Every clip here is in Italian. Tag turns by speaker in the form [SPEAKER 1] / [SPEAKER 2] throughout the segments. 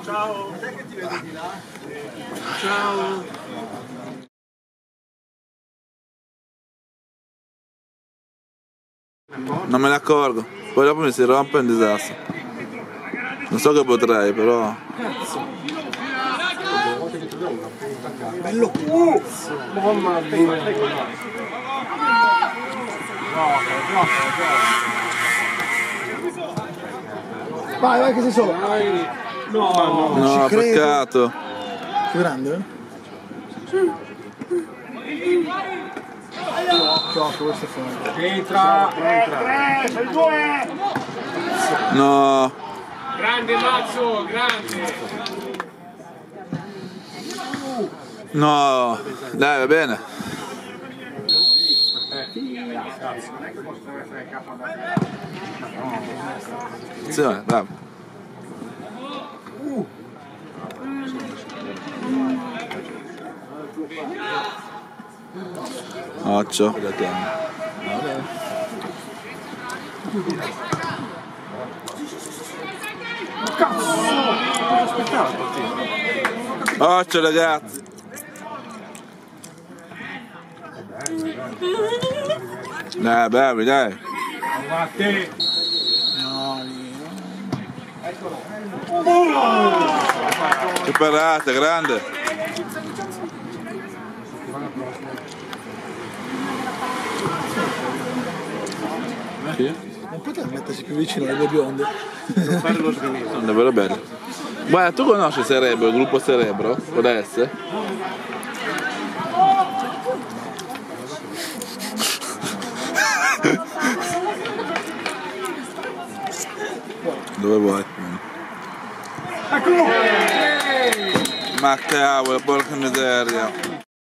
[SPEAKER 1] Ciao. Ciao.
[SPEAKER 2] Non me ne accorgo, poi dopo mi si rompe un disastro. Non so che potrei, però.
[SPEAKER 1] Bello cazzo! Mamma mia! Vai, vai che sei solo! No,
[SPEAKER 2] No, peccato.
[SPEAKER 1] Che grande, Gioco, questo è fuori. Entra! 3, 2!
[SPEAKER 2] No.
[SPEAKER 3] Grande Mazzo, grande!
[SPEAKER 2] No. Dai, va bene. Attenzione, bravo. Occhio. Occhio ragazzi. Dai, bravi, dai. Che parata, grande. Sì?
[SPEAKER 1] Non poteva mettersi più vicino alle due bionde?
[SPEAKER 2] Non fare lo sgomento. Sono davvero bello. Guarda, tu conosci Cerebro, il gruppo Cerebro? Può essere? Dove vuoi? Ma cavolo, porca miseria.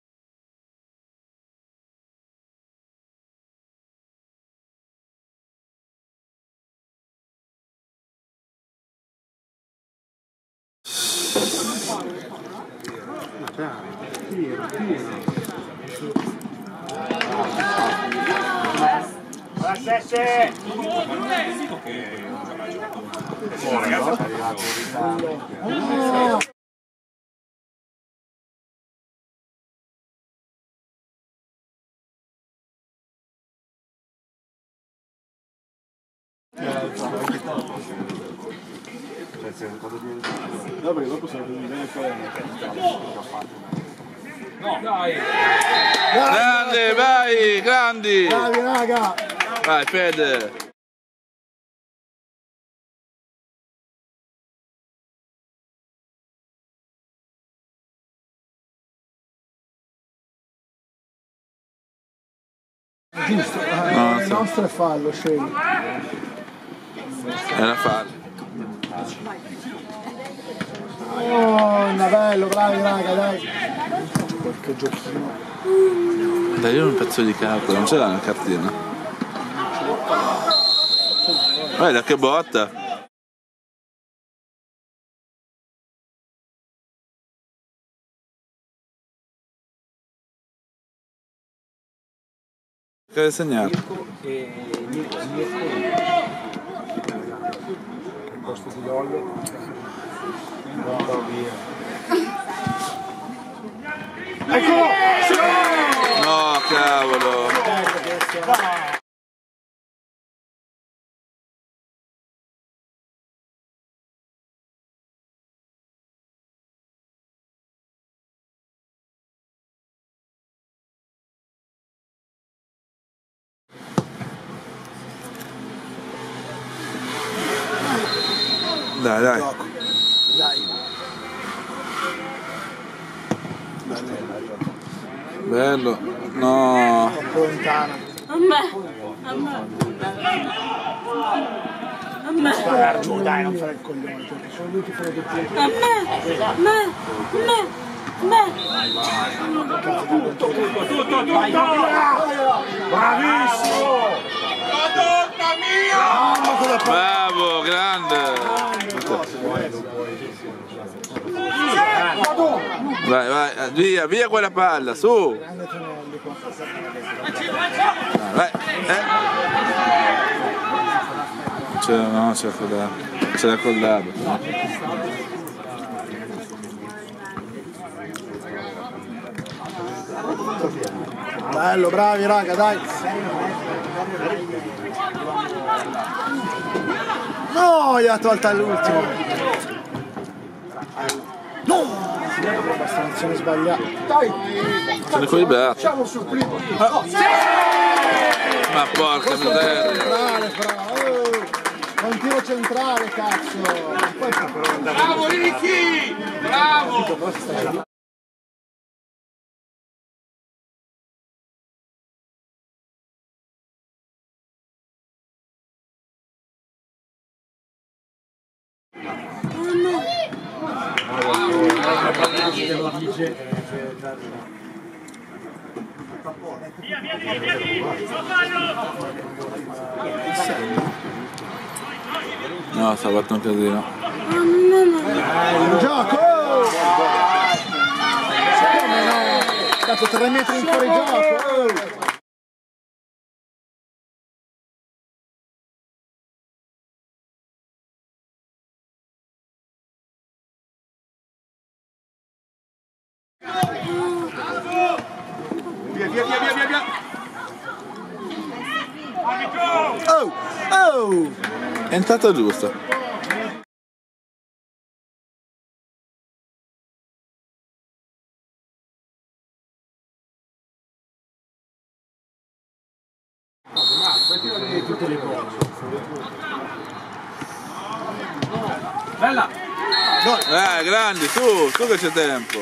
[SPEAKER 1] No, perché dopo sono venuti bene fuori.
[SPEAKER 3] No, dai!
[SPEAKER 2] Grande, vai, grandi!
[SPEAKER 1] Bravi raga!
[SPEAKER 2] Vai, Fede!
[SPEAKER 1] Giusto,
[SPEAKER 2] No,
[SPEAKER 1] il
[SPEAKER 2] so.
[SPEAKER 1] nostro è fallo, scegli.
[SPEAKER 2] È una falla.
[SPEAKER 1] Oh, bello, bravi raga, dai. Qualche giochino.
[SPEAKER 2] Dai, io un pezzo di calcolo, non ce l'ha una cartina. Guarda che botta! Che hai segnato?
[SPEAKER 1] Il posto di Lollo. Eccolo!
[SPEAKER 2] No, cavolo! Dai, dai.
[SPEAKER 1] Gioco. Dai.
[SPEAKER 2] Bello. No.
[SPEAKER 1] Troppo lontana.
[SPEAKER 4] A me.
[SPEAKER 1] Dai, giù, dai, non fare il coglione, perché sono lui che fa le doppiette.
[SPEAKER 3] Tutto!
[SPEAKER 1] Bravissimo!
[SPEAKER 3] Tutta mia!
[SPEAKER 2] Bravo, grande. Vai, vai, via, via quella palla, su.
[SPEAKER 1] Grande Tonelli qua.
[SPEAKER 2] Vai. No, c'è la collada.
[SPEAKER 1] Bello, bravi raga, dai. No, gli ha tolta all'ultimo. No! Abbastanza sbagliata. Dai!
[SPEAKER 2] Sono quelli beati.
[SPEAKER 1] Facciamo sul primo.
[SPEAKER 2] Ma porca miseria.
[SPEAKER 1] Centrale, è un tiro centrale, cazzo.
[SPEAKER 3] Bravo Ricky! Bravo!
[SPEAKER 2] No, sta fatto un casino.
[SPEAKER 1] Il gioco! Come no? Cazzo, 3 metri in fuori gioco!
[SPEAKER 3] Via!
[SPEAKER 1] Oh! Oh!
[SPEAKER 2] È entrata giusta.
[SPEAKER 3] Bella!
[SPEAKER 2] Grandi, su che c'è tempo.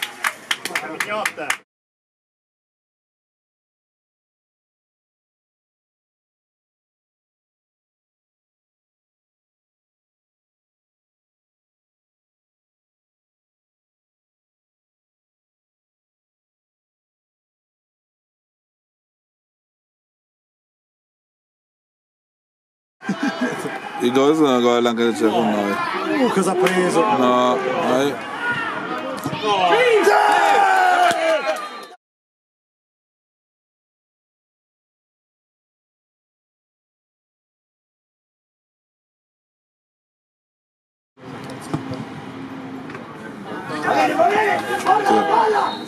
[SPEAKER 2] I gol sono gol anche se c'è con noi.
[SPEAKER 1] Cosa ha preso?
[SPEAKER 2] No,
[SPEAKER 1] Va bene!